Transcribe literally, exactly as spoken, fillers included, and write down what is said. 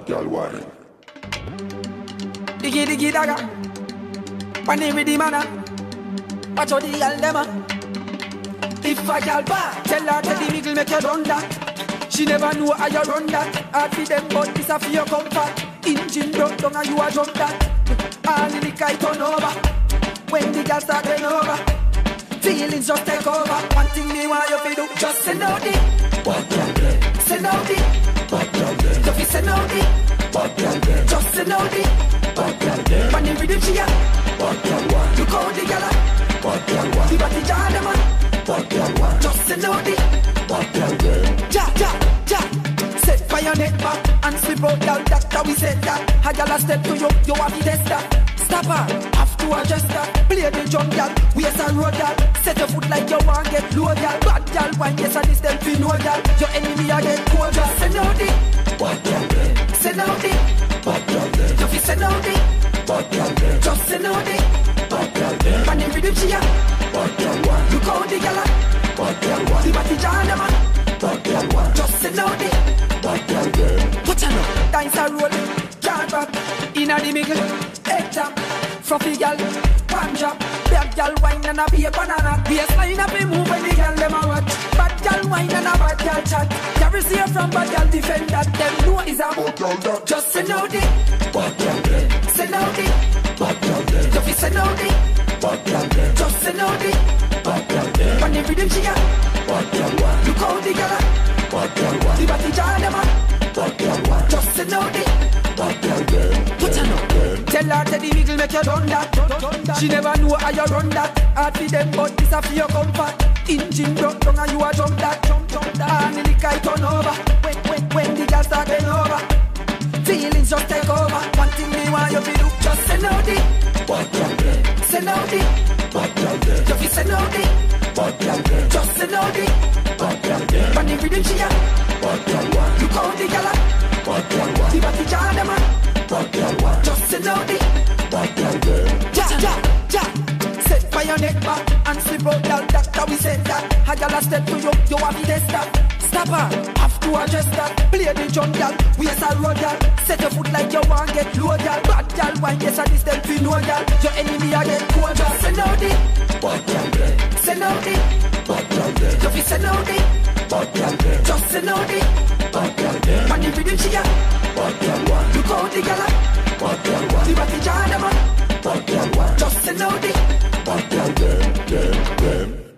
Bad girl wine. Diggy diggy dagger. Panny with the manna. Watch how the girl dem a. If a girl bad, tell her to the middle make you run that. She never know how you run that. Hard for them but this a for your comfort. Engine broke down and you a jump that. All in the kite turn over. When the girl start going over, feelings just take over. One thing me want you to do, just say no di. Bad girl there. Say no di. Bad girl there. Don't be say no di. Bad girl there. Just say no di. Bad girl there. When you rhythm she a. Bad girl wine. Look how the girl a. Bad girl wine. The body jar dem a. Bad girl wine. Just say no di. Bad girl there. Ja ja ja. Set fire net back and slip out girl. That's how we said that. A girl a step to you, you have to test that. Stop her, have to adjust that. Play the drum, girl, waist and road, girl. Set your foot like you want get low, girl. Bad girl, wine, yes, and this them feel no, girl. Your enemy a get cold, just say no di. Bad girl there. Say no di. Bad girl there. You fi say no di. Bad girl there. Just say no di. Bad girl there. Man in rhythm she a. Bad girl wine. Look how the girl a. Bad girl The wine. body jar dem a. Bad girl wine. Just say no di. Bad girl there. Watch out now. Dance a roll, can't back. Inna the middle, head tap. Fluffy gal, one drop. Bad gal wine and a be a banana. Baseline up a move when the gal dem a watch. Bad gal wine and a bad gal chat. Carry see from bad gal defend that. Them know is a Bad girl there. just say no di. Bad girl there. Say no di. Bad girl there. You fi say no di. Bad girl there. Just say no di. Bad girl there. When the rhythm she a. Bad girl wine. Look how the gal a. Bad girl The wine. body jar dem a. Bad girl wine. Just say no di. Bad girl there. Put her up. Tell her to the middle make you done that. She never know how you run that. Hard for them but this a for your comfort. Engine broke down and you a jump that. Jump jump that. And the kite turn over. When when when the girl start going over, feelings just take over. One thing me want you to do, just say no di. Bad girl there. Say no di. Bad girl there. You fi say no di. Bad girl there. Just say no di. Bad girl there. When the rhythm she a. Bad girl wine. Look how the girl a. Bad girl The wine. body jar dem a. Bad girl wine. Just say no di. Bad girl there. Ja, ja, ja. Set fire net back and slip out, girl. That's how we said that. A girl a step to you, you have to test that. Stop her, have to adjust that. Play the drum, girl. Waist and road, girl. Set your foot like you want get low, girl. Bad girl, wine, yes, and this them feel no, girl. Your enemy a get cold, just say no di. Bad girl there. Say no di. Bad girl there. You fi say no di. Bad girl there. Just say no di. Bad girl there. Man, the rhythm she a. Bad girl wine. Look how the girl a. Bad girl The wine. body jar dem a. Bad girl wine. Just say no di. Bad girl there. There. There.